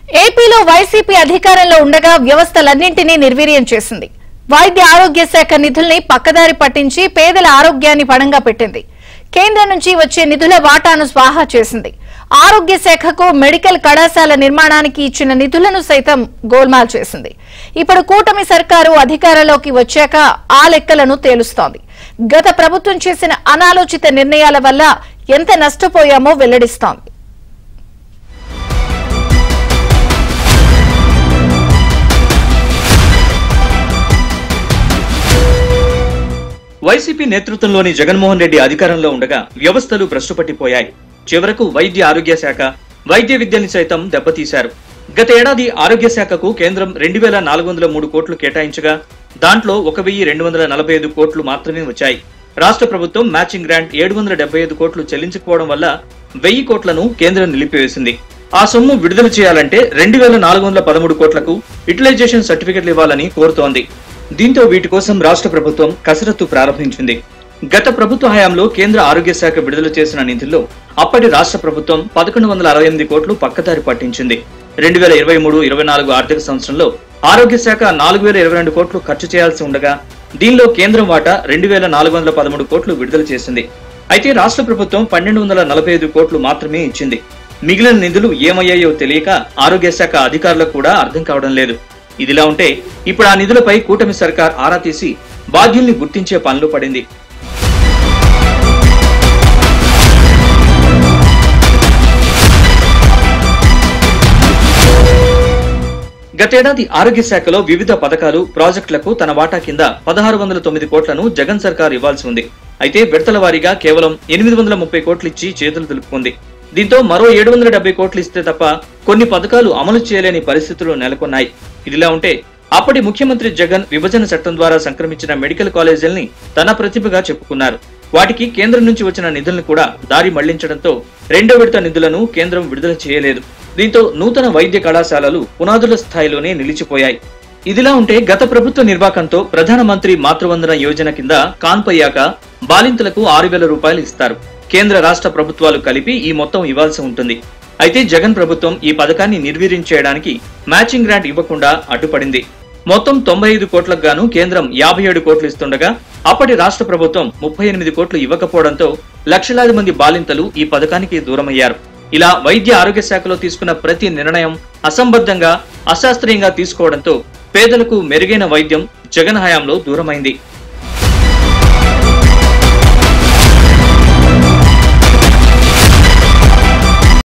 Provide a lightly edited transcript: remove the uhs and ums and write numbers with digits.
ఏపీలో వైసీపీ అధికారంలో ఉండగా వ్యవస్థలన్నింటినీ నిర్వీర్యం చేసింది. వైద్య ఆరోగ్య శాఖ నిధుల్ని పక్కదారి పట్టించి పేదల ఆరోగ్యాన్ని పణంగా పెట్టింది. కేంద్రం నుంచి వచ్చే నిధుల వాటాను స్వాహా చేసింది. ఆరోగ్య శాఖకు మెడికల్ కళాశాల నిర్మాణానికి ఇచ్చిన నిధులను సైతం గోల్మాల్ చేసింది. ఇప్పుడు కూటమి సర్కారు అధికారంలోకి వచ్చాక ఆ లెక్కలను తేలుస్తోంది. గత ప్రభుత్వం చేసిన అనాలోచిత నిర్ణయాల వల్ల ఎంత నష్టపోయామో వెల్లడిస్తోంది. వైసీపీ నేతృత్వంలోని జగన్మోహన్ రెడ్డి అధికారంలో ఉండగా వ్యవస్థలు భ్రష్టుపట్టిపోయాయి. చివరకు వైద్య ఆరోగ్య శాఖ, వైద్య విద్యని సైతం దెబ్బతీశారు. గత ఏడాది ఆరోగ్య శాఖకు కేంద్రం 2403 కోట్లు కేటాయించగా దాంట్లో 1245 కోట్లు మాత్రమే వచ్చాయి. రాష్ట్ర ప్రభుత్వం మ్యాచింగ్ గ్రాంట్ 775 కోట్లు చెల్లించకపోవడం వల్ల 1000 కోట్లను కేంద్రం నిలిపివేసింది. ఆ సొమ్ము విడుదల చేయాలంటే 2413 కోట్లకు యూటిలైజేషన్ సర్టిఫికెట్లు ఇవ్వాలని కోరుతోంది. దీంతో వీటి కోసం రాష్ట్ర ప్రభుత్వం కసరత్తు ప్రారంభించింది. గత ప్రభుత్వ హయాంలో కేంద్ర ఆరోగ్య శాఖ విడుదల చేసిన నిధుల్లో అప్పటి రాష్ట్ర ప్రభుత్వం 1168 కోట్లు పక్కదారి పట్టించింది. 2023-24 ఆర్థిక సంవత్సరంలో ఆరోగ్య శాఖ 4022 కోట్లు ఖర్చు చేయాల్సి ఉండగా దీనిలో కేంద్రం వాటా 2413 కోట్లు విడుదల చేసింది. అయితే రాష్ట్ర ప్రభుత్వం 1245 కోట్లు మాత్రమే ఇచ్చింది. మిగిలిన నిధులు ఏమయ్యాయో తెలియక ఆరోగ్య శాఖ అధికారులకు కూడా అర్థం కావడం లేదు. ఇదిలా ఉంటే ఇప్పుడు ఆ నిధులపై కూటమి సర్కార్ ఆరా తీసి బాధ్యుల్ని గుర్తించే పనులు పడింది. గతేడాది ఆరోగ్య శాఖలో వివిధ పథకాలు, ప్రాజెక్టులకు తన వాటా కింద 1609 కోట్లను జగన్ సర్కార్ ఇవ్వాల్సి ఉంది. అయితే విడతల వారీగా కేవలం 830 కోట్లు ఇచ్చి చేతులు దులుపుకుంది. దీంతో మరో 770 కోట్లు ఇస్తే తప్ప కొన్ని పథకాలు అమలు చేయలేని పరిస్థితులు నెలకొన్నాయి. ఇదిలా ఉంటే అప్పటి ముఖ్యమంత్రి జగన్ విభజన చట్టం ద్వారా సంక్రమించిన మెడికల్ కాలేజీల్ని తన ప్రతిభగా చెప్పుకున్నారు. వాటికి కేంద్రం నుంచి వచ్చిన నిధులను కూడా దారి మళ్లించడంతో రెండో విడత నిధులను కేంద్రం విడుదల చేయలేదు. దీంతో నూతన వైద్య కళాశాలలు పునాదుల స్థాయిలోనే నిలిచిపోయాయి. ఇదిలా ఉంటే గత ప్రభుత్వ నిర్వాకంతో ప్రధానమంత్రి మాతృవందన యోజన కింద కాన్పయ్యాక బాలింతలకు 6000 రూపాయలు ఇస్తారు. కేంద్ర రాష్ట్ర ప్రభుత్వాలు కలిపి ఈ మొత్తం ఇవ్వాల్సి ఉంటుంది. అయితే జగన్ ప్రభుత్వం ఈ పథకాన్ని నిర్వీర్యం చేయడానికి మ్యాచింగ్ గ్రాంట్ ఇవ్వకుండా అడ్డుపడింది. మొత్తం 95 కోట్లకు గాను కేంద్రం 57 కోట్లు ఇస్తుండగా అప్పటి రాష్ట్ర ప్రభుత్వం 38 కోట్లు ఇవ్వకపోవడంతో లక్షలాది మంది బాలింతలు ఈ పథకానికి దూరమయ్యారు. ఇలా వైద్య ఆరోగ్య శాఖలో తీసుకున్న ప్రతి నిర్ణయం అసంబద్ధంగా, అశాస్త్రీయంగా తీసుకోవడంతో పేదలకు మెరుగైన వైద్యం జగన్ హయాంలో దూరమైంది.